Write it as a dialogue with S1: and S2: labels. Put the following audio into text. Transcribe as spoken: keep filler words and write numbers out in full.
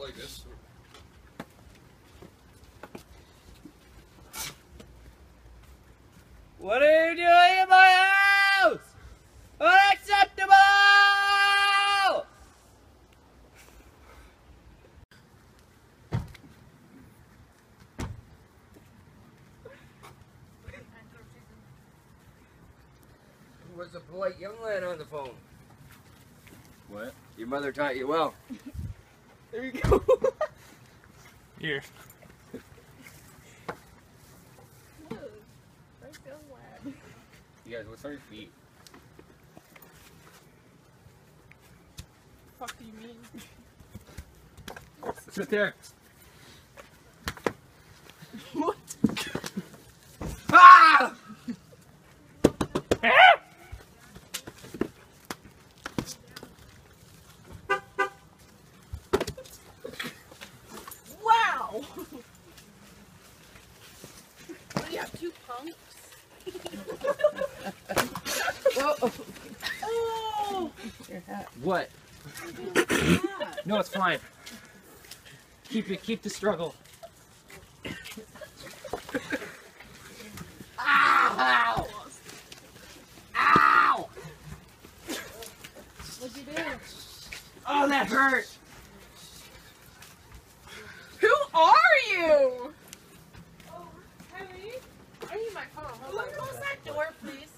S1: like this.
S2: What are you doing in my house? Unacceptable! Who was the polite young lad on the phone?
S1: What?
S2: Your mother taught you well.
S3: There you go.
S1: Here. You guys, what's on your feet?
S3: What the fuck do you mean?
S1: Sit there.
S3: What?
S2: Ah!
S3: Wow! What do you have, two punks?
S2: Oh.
S3: Oh!
S2: What?
S1: No, it's fine. Keep it. Keep the struggle.
S2: Ow! Ow!
S3: What'd you do?
S2: Oh, that hurt!
S3: Who are you? Oh, Kelly. I need my phone. Hold on. Close that door, please.